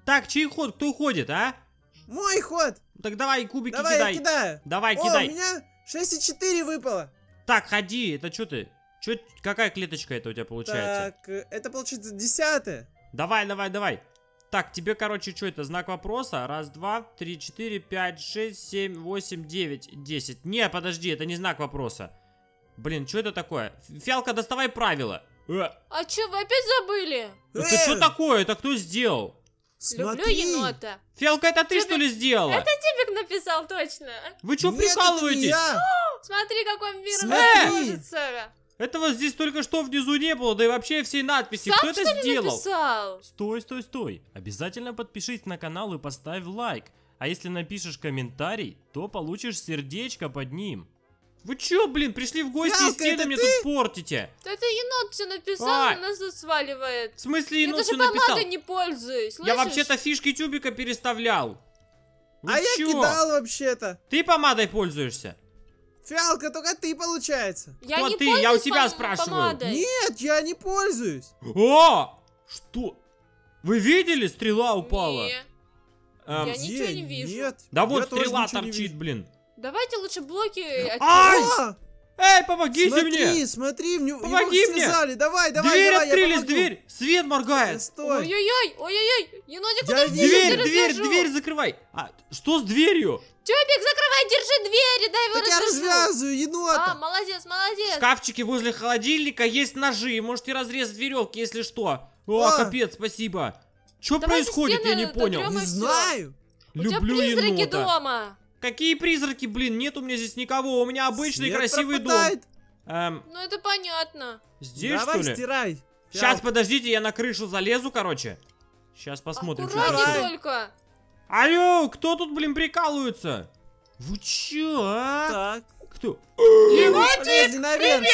Так, чей ход? Кто ходит, а? Мой ход. Так давай кубики Давай, кидай. я кидаю. Давай, О, кидай. у меня 6,4 выпало. Так, ходи, это что ты? Какая клеточка это у тебя получается? Так, это получится 10-е. Давай, давай, давай. Так, тебе, короче, что это? Знак вопроса. Раз, два, три, четыре, пять, шесть, семь, восемь, девять, 10. Не, подожди, это не знак вопроса. Блин, что это такое? Фиалка, доставай правила. А чё, вы опять забыли? Это что такое? Это кто сделал? Люблю Смотри. енота. Фиалка, это ты что ли сделала? Это Тибик написал точно. Вы что Нет, это не прикалываетесь? я. Смотри, какой мир Смотри. кажется. Этого здесь только что внизу не было, да и вообще всей надписи. Сам, Кто это что ли, сделал? написал? Стой, стой, стой. Обязательно подпишись на канал и поставь лайк. А если напишешь комментарий, то получишь сердечко под ним. Вы чё, блин, пришли в гости и Фиалка, стены это мне ты? тут портите? Да это енот все написал, Ай. и нас тут сваливает. В смысле, Я енот даже всё написал? помадой не пользуюсь, Я слышишь? вообще-то фишки тюбика переставлял. Вы А я чё? кидал вообще-то. Ты помадой пользуешься? Фиалка, только ты, получается. Я Кто не ты? Я у пользуюсь тебя спрашиваю. помадой. Нет, я не пользуюсь. О! Что? Вы видели? Стрела упала. Не. Эм, Я ничего не вижу. Нет. Да я вот тоже стрела ничего не торчит, вижу. блин. Давайте лучше блоки Ай! отсюда. О, Эй, помогите смотри, мне! смотри, Помоги его мне! связали. Давай, давай, Дверь давай, я открылись, помогу. дверь! Свет моргает! Стой. Ой-ой-ой, ой-ой-ой, енотик, Я подожди, вижу. я Дверь, тебя дверь, развяжу. дверь закрывай! А, что с дверью? Тюбик, закрывай, держи двери, дай его Так я развяжу. развязываю енота. А, молодец, В молодец. шкафчике возле холодильника есть ножи, можете разрезать веревки, если что. О, О. капец, спасибо. Что Давайте происходит, я не стены понял. дотрем. Не всё. знаю. У тебя Люблю призраки енота. дома. Какие призраки, блин, нет у меня здесь никого, у меня обычный Свет красивый пропадает. дом. Ну это понятно. Здесь Давай что ли? стирай. Сейчас, Фиалка. подождите, я на крышу залезу, короче. Сейчас посмотрим, что Аккуратней происходит. только. Алло, кто тут, блин, прикалывается? Вы чё, а? Так. Кто? Полезли наверх.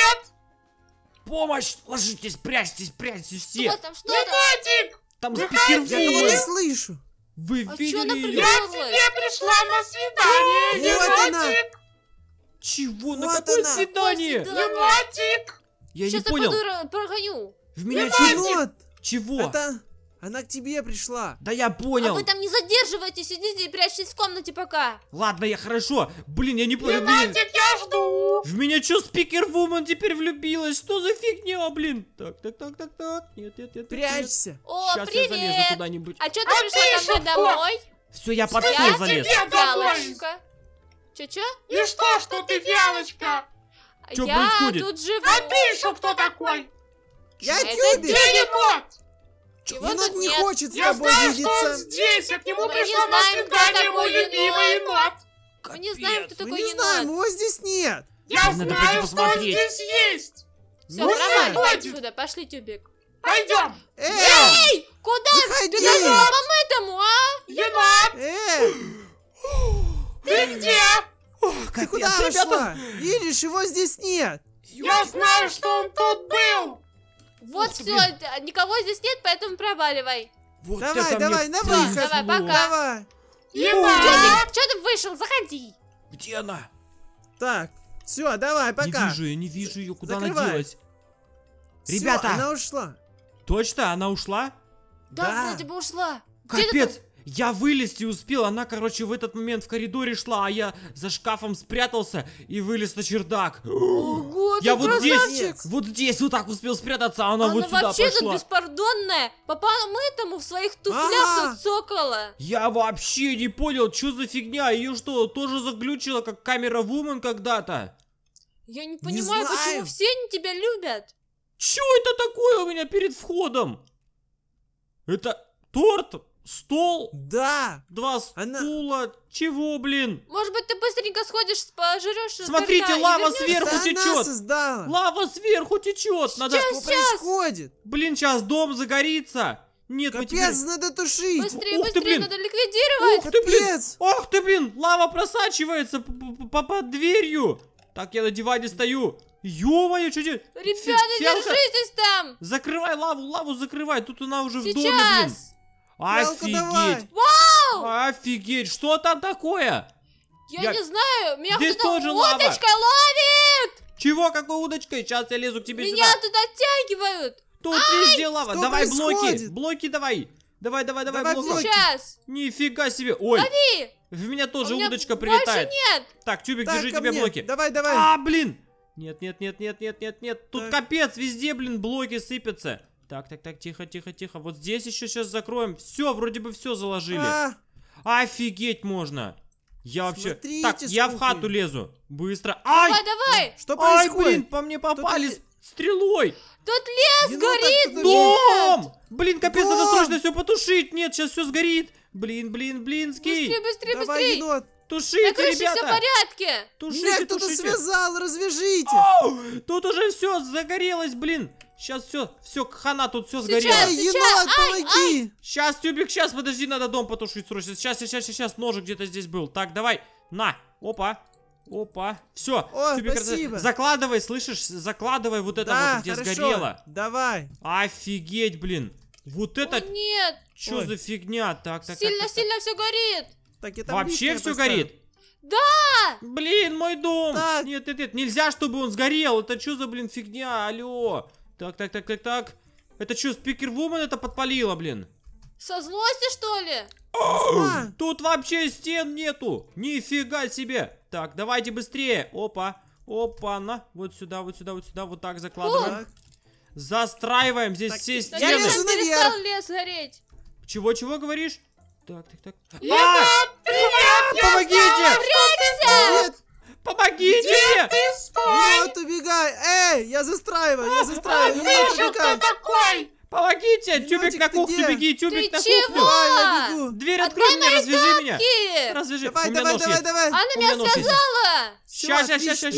Помощь! Ложитесь, прячьтесь, прячьтесь все! Что там, что там? Там Я кого-то спикервумен! слышу. Вы А чё она видели ее? прибралась? Пришла на свидание, Вот она. Чего? На Вот какое она. свидание? енотик. Я не Сейчас я понял. пойду прогоню. В меня чё? Енот. Чего? Это... Она к тебе пришла. Да я А понял. вы там не задерживайтесь, сидите и прячьтесь в комнате пока. Ладно, я хорошо. Блин, я не понял. Блин. Енотик, я жду. В меня что, спикервумен теперь влюбилась? Что за фигня, блин? Так. Нет, нет, нет. Прячься. О, Сейчас я залезу привет. куда-нибудь. А что ты А пришла ты ко мне что? домой? Все, я под Я стол залез. тебе домой. Фиалочка. Чё? И что ты, Фиалочка? Чё Я происходит? тут живу. А ты еще кто такой? Я Это Тюбик. Я енот. Его Енот тут не нет. хочет с Я тобой знаю, что он видеться. здесь, а к нему Мы не пришла на знаем, кто свидание мой такой любимый енот. Мы не знаем, кто Капец. Мы такой не знаем, енот. его здесь нет. Я Надо пойти знаю, что он посмотреть. здесь есть. Все, Ну, проваливай хватит. отсюда, пошли, Тюбик. Пойдем. Эй, куда? Выходи. Ты даже по-этому, а? Енот, ты где? Ты куда ушла? Видишь, его здесь нет. Я знаю, что он тут был. Вот все, никого здесь нет, поэтому проваливай. Вот Давай, это давай, мне на выход. Давай, повезло. пока. Давай. Енот. Че ты вышел? Заходи. Где она? Так, все, давай, пока. Я не вижу ее, куда Закрывай. она делась. Всё, Ребята, она ушла. точно, она ушла? Да, Да. вроде бы ушла. Где ты Капец, я вылезти успел, она, короче, в этот момент в коридоре шла, а я за шкафом спрятался и вылез на чердак. там? Ого, Я ты вот красавчик. здесь вот так успел спрятаться, а она вот сюда вообще тут пошла. беспардонная. По этому в своих туфлях Ага. тут цокала. Я вообще не понял, что за фигня, ее что, тоже заглючила, как камера вумен когда-то? Я не понимаю, почему знаю. все они тебя любят. Чё это такое у меня перед входом? Это торт, стол, Да. 2 Она- стула, чего, блин? Может быть, ты быстренько сходишь, пожрешь Смотрите, торта и лава вернешься? сверху Это она течет. создала. Лава сверху течет, надо... Что происходит? Блин, сейчас дом загорится. Нет, мы теперь... Капец, надо тушить. Быстрее, Ух ты, быстрее, блин. надо ликвидировать. Ух ты, блин! Капец. Ох ты, блин! Лава просачивается под дверью! Так, я на диване стою. Ё-моё, что делать? Ребята, Фиалка, держитесь там. закрывай лаву закрывай. Тут она уже в доме, блин. Сейчас. Фиалка, давай. Офигеть! Офигеть, что там такое? Я Я- не знаю, меня Здесь кто-то тоже лава. удочкой ловит. Чего, какой удочкой? Сейчас я лезу к тебе Меня сюда. тут оттягивают. Тут везде лава. что Давай происходит? блоки давай. Давай, Давай блок. блоки. Сейчас. Нифига себе. Ой, Лови. в меня тоже У меня удочка больше прилетает. нет. Так, Тюбик, Так, держи ко тебе мне. блоки. Давай. А, блин. Нет. Тут Так. капец, везде, блин, блоки сыпятся. Так, тихо. Вот здесь еще сейчас закроем. Все, вроде бы все заложили. А, Офигеть можно. Я вообще... Смотрите, Так, я в сколько хату их. лезу. Быстро. Ай! Давай. что Ай, происходит? блин, по мне попали стрелой. Тут лес Енота горит. кто-то- Дом! Блин, капец, надо Дом! срочно все потушить. Нет, сейчас все сгорит. Блинский. Быстрее. Давай, енот. На Тушите, крыше все в ребята. порядке. Тушите, Меня кто-то тушите. связал, развяжите. Тут уже все загорелось, блин. Сейчас все, хана, тут все Сейчас. сгорело. Эй, енот, помоги. Сейчас, Тюбик, сейчас, подожди, надо дом потушить срочно. Сейчас, ножик где-то здесь был. Так, давай, на, опа. Все, О, Тюбик, спасибо. закладывай, слышишь? Закладывай вот это Да, вот, где хорошо. сгорело. Давай. Офигеть, блин. Вот О, это, нет. что Ой. за фигня? Так. Сильно все горит. Так, я там Вообще листья все поставил. горит? Да. Блин, мой дом! Так. Нет, нельзя, чтобы он сгорел. Это что за, блин, фигня? Алло. Так. Это что, спикервумен это подпалило, блин? Со злости, что ли? А, Тут вообще стен нету. Нифига себе. Так, давайте быстрее. Опа-на. Вот сюда, вот так закладываем. так. Застраиваем здесь Так, все я стены. лезу Там наверх. перестал лес гореть. Чего говоришь? Так. Енот, привет! Помогите! Нет, Помогите мне! Ты стой! енот, убегай. Эй, я застраиваю. Енот, Слышу, кто убегай. такой? Помогите! Енотик, Тюбик на ты кухню где? беги! Тюбик Ты на чего? кухню! Давай, я бегу. Дверь открой мне, развяжи меня! Ки. Развяжи! Давай, У меня нож есть. давай. Она У меня меня нож есть. связала. Сейчас.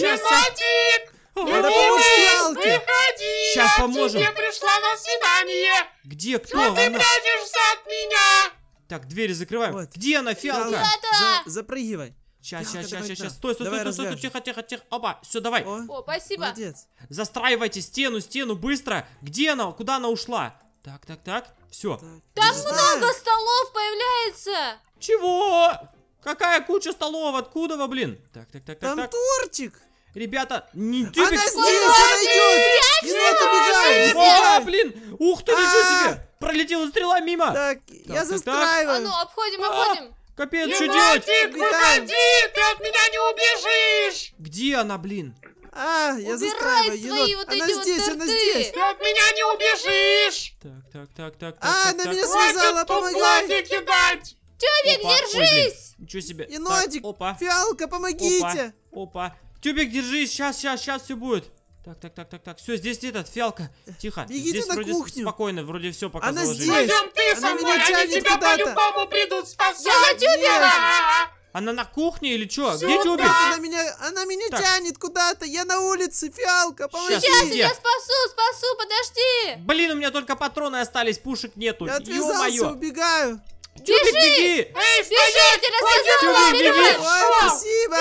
Енотик! Надо помочь фиалке. Выходи! Щас Я поможем. к тебе пришла на свидание! Где? Кто Что ты она? прячешься от меня? Так, двери закрываем. Вот. Где она, фиалка? Ребята! Запрыгивай. Сейчас. давай, да. Стой. Давай Тихо. развяжем. Опа, все, давай. О, спасибо. Молодец. Застраивайте стену, быстро. Где она? Куда она ушла? Так. Все. Там Не знаю. много столов появляется. Чего? Какая куча столов? Откуда вы, блин? Так. Там тортик. Ребята, не Она Тюбик. здесь, она идет. Енот, убегай. О, убегай. блин! Ух ты, ничего себе! Пролетела стрела мимо! Так, я так. А застраиваю. ну, обходим. Капец, что делать? Енотик, Убегаем. выходи! Ты от меня не убежишь! Где она, блин? А, я застраиваю. свои Енот, вот она эти вот здесь, она торты. здесь. Ты от меня не убежишь! Так. Она меня Хватит связала, тут помогай. блоки кидать! Тюбик, Опа, ой, держись. блин, ничего себе. Енотик, Так, опа, фиалка, помогите. опа. Тюбик, держись, сейчас все будет. Так. Все, здесь этот, фиалка. Тихо. Бегите Здесь на вроде кухню. спокойно, вроде все пока Она заложили. здесь. Пойдем ты Она со меня мной, они тянет тебя куда-то. по-любому придут спасать! Я Тюбика. Она на кухне или что? Сюда. Где Тюбик? Она меня Так. тянет куда-то. Я на улице, фиалка, помоги. Сейчас, Я спасу, подожди. Блин, у меня только патроны остались, пушек нету. Я отвязался, Ё-моё. убегаю. Тюбик, беги! Эй, Бежите, развязала. Тюбик, беги! Ой, спасибо.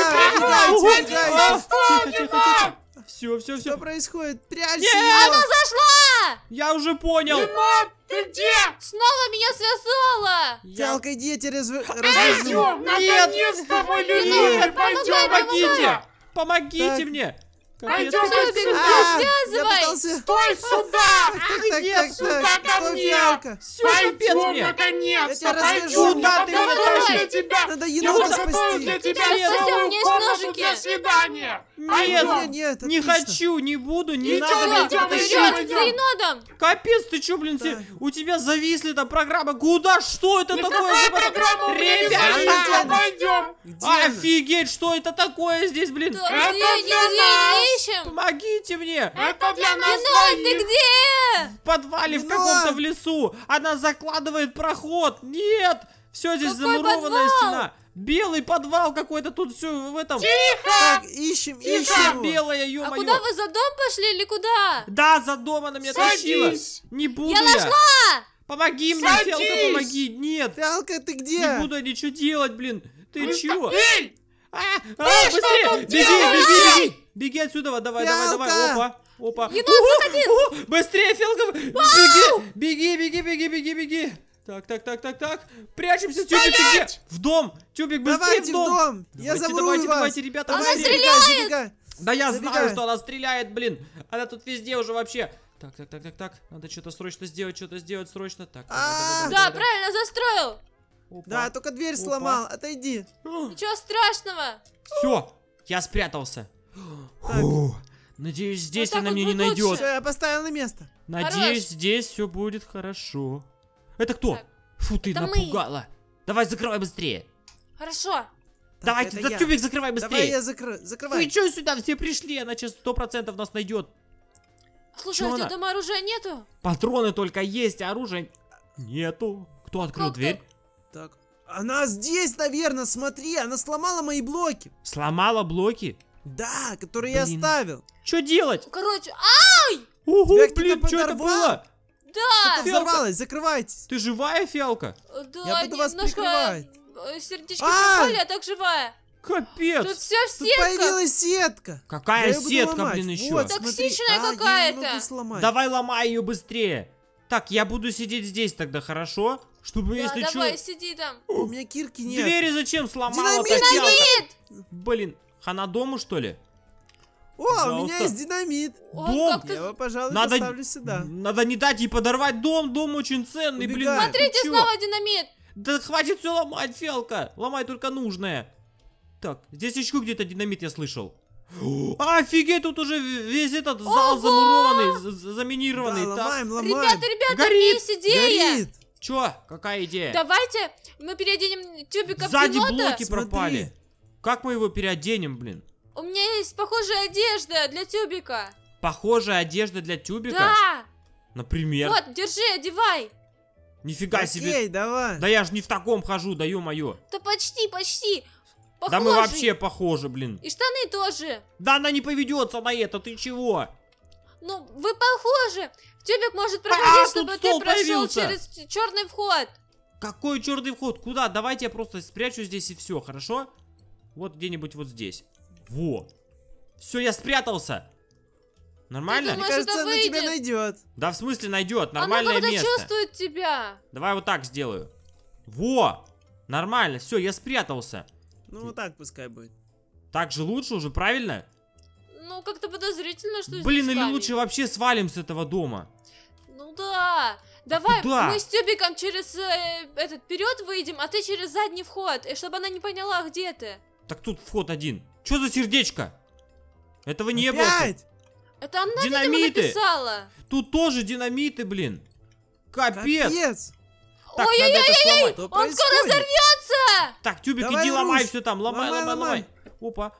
Убегайте. Тихо. Все. Что происходит? Прячься. Нет! Енот. Зашла. Я уже понял. Енот, ты где? Снова меня связала. Фиалка, иди, я тебя развяжу. Пойдем, наконец-то мой любимый, пойдем Помогите! Помогите Так. мне! Пойдем Тюбик, отсюда! А, я связывай. пытался... Стой сюда! Так, сюда ко Что, мне. фиалка? Все, капец Пойдем, мне! Я наконец-то, тебя пойдем! развяжу. Куда ты меня подготовлю тащишь? для тебя! Надо Я енота подготовлю для спасти. тебя Нет, целую у меня есть комнату ножики. для свидания! Нет, Пойдем. Нет, не отлично. хочу, не буду, не Идем, надо меня идем, туда идем. тащить. Вперед, за енотом. Капец, ты чё, блин, Так. у тебя зависли там программа. Куда? Что это такое? Какая за программа? У меня не Ребята! зависла. Пойдем! Где она? Офигеть, что это такое здесь, блин? Да, Это где для нас. ищем? Помогите мне! Это для нас Енот, ты двоих. где? В подвале в Енот! каком-то в лесу. Она закладывает проход. Нет! Все здесь Какой замурованная подвал? стена. Белый подвал какой-то тут все в этом. Так, ищем Вся его. белая, А ё-моё. куда вы за дом пошли или куда? Да, за дом она меня тащила. Садись! Не буду Я нашла! Помоги мне, Садись! Фиалка, помоги. Нет, Фиалка, ты где? не буду я ничего делать, блин. Ты Вы чего? что? Эй! Быстрее! что тут Беги, делаешь? беги, беги! Беги отсюда, давай, давай. Фиалка! Опа. Енот, заходи! Быстрее, Фиалка! Беги! Так. Прячемся, Тюбик, ты где? Стоять! В дом! Тюбик, быстрее Давайте в дом! Я замурую вас. Давайте, ребята, Она быстрее! стреляет! Забегай. Да я Забегай. знаю, что она стреляет, блин. Она тут везде уже вообще. Так. Надо что-то срочно сделать, срочно. Так, Да, правильно застроил. Да, только дверь сломал. Отойди. Ничего страшного. Все, я спрятался. Так. Фу, надеюсь, здесь Вот так она вот меня не будет лучше. найдет. Все, я поставил на место. Надеюсь, Хорош. здесь все будет хорошо. Это кто? Так. Фу, ты Это мы. напугала. Давай, закрывай быстрее. Хорошо. Давайте, это за я. тюбик закрывай Давай быстрее. я Вы закрывай. что сюда все пришли? Она сейчас 100% нас найдет. Слушай, Чё а у тебя она? дома оружия нету? Патроны только есть, а оружия нету. Кто открыл Как дверь? Так. Она здесь, наверное, смотри, она сломала мои блоки. Сломала блоки? Да, которые я Блин. оставил. Что делать? Короче, Ого, Тебя кто-то блин, что это подорвал? было? да! Что-то взорвалось, закрывайтесь. Ты живая, Фиалка? Да, Я буду вас немножко прикрывать. сердечки А! попали, а так живая. Тут Капец. все в Тут сетках. появилась сетка. Какая Я её буду сетка, ломать. блин, еще? Вот, Токсичная смотри. Я её не какая-то. могу сломать. Давай ломай ее быстрее. Так, я буду сидеть здесь тогда, хорошо? Чтобы Да, если давай, что... сиди там. У меня кирки нет. Двери зачем сломала? Динамит! Блин, хана дому, что ли? О, у Пожалуйста. меня есть динамит. Он Дом? как-то- Я его, пожалуй, Надо- поставлю сюда. Надо не дать ей подорвать дом. Дом очень ценный, блин. Убегай. ты Смотрите, чё? снова динамит. Да хватит все ломать, Фиалка. Ломай только нужное. Так, здесь еще где-то динамит я слышал. Офигеть, тут уже весь этот зал Ого! замурованный, Да, заминированный. Так, ломаем. Ребята, Горит, есть идея. Горит. чё? Какая идея? Давайте мы переоденем тюбика в Сзади енота. блоки Смотри. пропали. Как мы его переоденем, блин? У меня есть похожая одежда для тюбика. Похожая одежда для тюбика? Да. Например? Вот, держи, одевай. Нифига себе. Окей, давай. Да я ж не в таком хожу, да ё-моё. Да почти. Похожий. Да мы вообще похожи, блин. И штаны тоже. Да она не поведется на это, ты чего? Ну, вы похожи. Тюбик может проходить, тут чтобы стол ты прошел появился. через черный вход. Какой черный вход? Куда? Давайте я просто спрячу здесь и все, хорошо? Вот где-нибудь вот здесь. Во. Все, я спрятался. Нормально? Ты Мне думаешь, кажется, это она тебя выйдет? найдет. Да в смысле найдет, Она нормальное как-то место. чувствует тебя. Давай вот так сделаю. Во. Нормально, все, я спрятался. Ну, вот так пускай будет. Так же лучше уже, правильно? Ну, как-то подозрительно, что Блин, здесь или камень. лучше вообще свалим с этого дома. Ну да. Давай куда? мы с Тюбиком через этот вперед выйдем, а ты через задний вход, и чтобы она не поняла, где ты. Так тут вход один. Что за сердечко? Этого не было. Опять? Это она, видимо, Динамиты. написала. Тут тоже динамиты, блин. Капец. Капец. Так, надо это сломать. Что Он происходит? скоро взорвется! Так, Тюбик, Давай иди ломай руш. все там. Ломай. Ломай. Опа.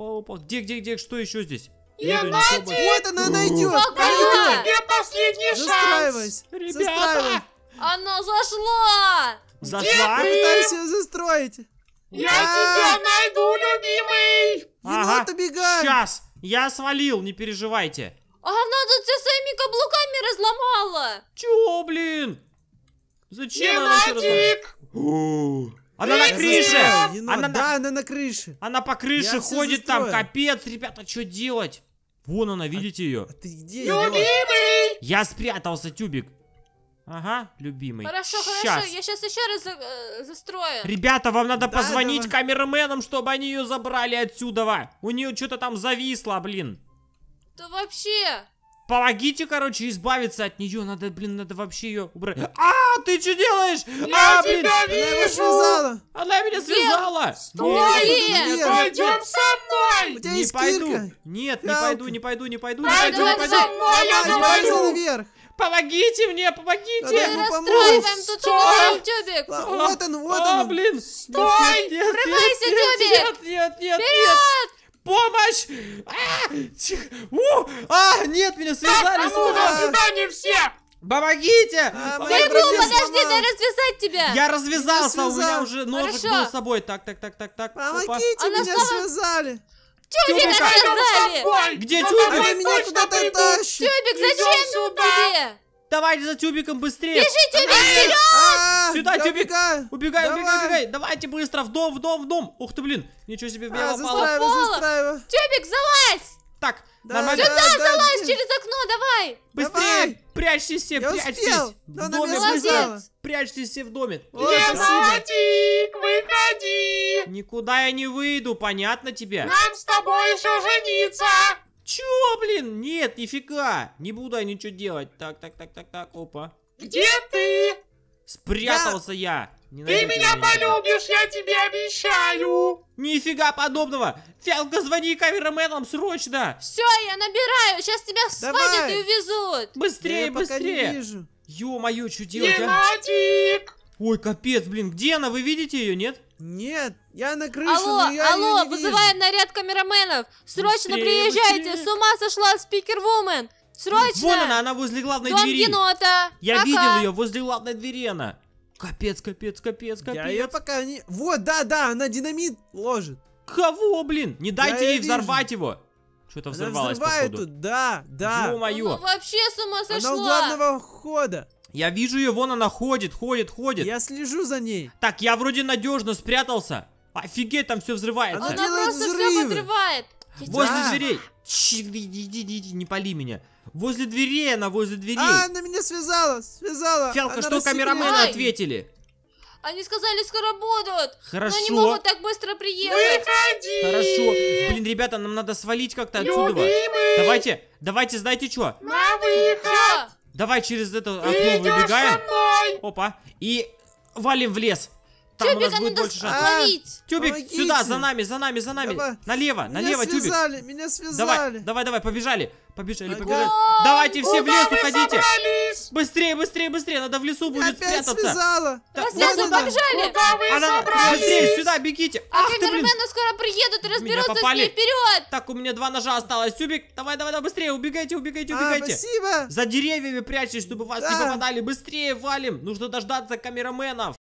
Где? Что еще здесь? Я Нету Надя! ничего больше. Вот она найдет. Какая? Тебе последний шанс! Застраивайся. Ребята! Застраивай. Она зашла! Зашла? Пытайся ее застроить. Я А, тебя найду, любимый! Енот, убегай. Сейчас. Я свалил, не переживайте. А она тут все своими каблуками разломала! Чё, блин? Зачем она всё Енотик! разломала? Она на Я крыше! застрял, енот. Она Да, она на крыше. Она по крыше Я всё ходит там, застроил. капец, ребята, что делать? Вон она, видите ее? А ты где, енот? Любимый! Я спрятался, Тюбик. Ага, любимый. Хорошо, Щас. я сейчас еще раз застрою. Ребята, вам надо Да, позвонить давай. камераменам, чтобы они ее забрали отсюда. У нее что-то там зависло, блин. Да вообще! Помогите, короче, избавиться от нее. Надо, блин, надо вообще ее убрать. А, ты что делаешь? Я блин, тебя Она его вижу! связала. она меня связала. Стой! Нет, Пойдем со У мной! тебя Не есть пойду. кирка. Нет, не Фиалка. пойду, не пойду, не пойду, не Давай, пойду, не давай, пойду. со мной, я Давай, говорю! ползи наверх. Помогите мне, Давай. помогите. Ну, Расстраиваем тут Стой! Тюбик! Вот он, вот А, он. блин. Стой! Нет, Врывайся, Тюбик! нет. Вперед! Помощь! Нет, меня связали А ну, снова. до свидания все! Помогите! А, моя Помогите! братья Подожди, сломал. дай развязать тебя! Я развязался, у меня связал. уже ножик Хорошо. был с собой. Так. Опа. Помогите, Она меня снова- связали. Тюбика Тюбика. развязали! Ой, Где за Тюбик? тобой Она меня точно куда-то придут. тащит. Тюбик, Идем зачем сюда. тебе? Давайте за Тюбиком быстрее! Бежи, Тюбик, вперед! Сюда, я Тюбик. убегаю. Убегай! Давай. Давайте быстро, в дом! Ух ты, блин! Ничего себе, меня попало! Застраивай. Тюбик, залазь! Так, Да, нормально? да, Залазь да. через окно, давай! Быстрее! Давай. Прячьтесь все, Я прячьтесь! успел. В Да, она доме меня быстро! связала. Прячьтесь все в доме! Ой, спасибо. Енотик, выходи! Никуда я не выйду, понятно тебе? Нам с тобой еще жениться! Чё, блин? Нет, нифига. Не буду я ничего делать. Так, опа. Где ты? Спрятался я. Не Ты найдете меня никогда. полюбишь, я тебе обещаю. Нифига подобного. Фиалка, звони камераменам срочно. Все, я набираю, сейчас тебя схватят Давай. и увезут. Быстрее, Я пока не быстрее. вижу. Ё-моё, что делать, а? Енотик. Ой, капец, блин, где она? Вы видите ее, нет? Нет, я на крыше, Алло, но я алло, её не вызываем наряд камераменов. Срочно Быстрее, приезжайте, быстрее. с ума сошла спикер-вумен. Срочно. Вон она возле главной Дом двери. енота. Я Пока. видел ее возле главной двери она. Капец. вижу. Я ее пока не... Вот, да, она динамит ложит. Кого, блин? Не дайте Я ей её взорвать его. Что-то Она взорвалось, взрывает походу. тут, да. Ну, Ё-моё. вообще с ума Она у сошла. главного входа. Я вижу ее, вон она ходит. Я слежу за ней. Так, я вроде надежно спрятался. Офигеть, там все взрывается. Она Она делает просто все взрывы. подрывает. Я Возле Да. дверей. Иди, не пали меня. Возле дверей она, возле дверей. Она меня связала. Фиалка, Она что камерамены Ай. ответили? Они сказали, скоро будут. Хорошо. Но не могут так быстро приехать. Выходи. Хорошо. Блин, ребята, нам надо свалить как-то отсюда. Любимый. Давайте, знаете что? На выход. Чё? Давай через это окно Ты идешь со выбегаем. мной. Опа. И валим в лес. Там у Тюбик, нас а будет надо больше шансов. словить. Тюбик, Помогите. сюда, за нами. Давай. Налево, Меня Тюбик. связали, меня связали. Давай, побежали. Побежали. Ага. Давайте все в Куда лес вы уходите. собрались? Быстрее, надо в лесу Меня будет опять спрятаться. связала. Так, Развязывай, вон она. побежали. Куда вы Она, собрались? быстрее, сюда, бегите. А Ах ты, блин. камерамены скоро приедут и разберутся с попали. ней. Вперед. Так, у меня 2 ножа осталось. Тюбик, давай, быстрее, убегайте. Спасибо. За деревьями прячьтесь, чтобы вас не Да. попадали. Быстрее валим. Нужно дождаться камераменов.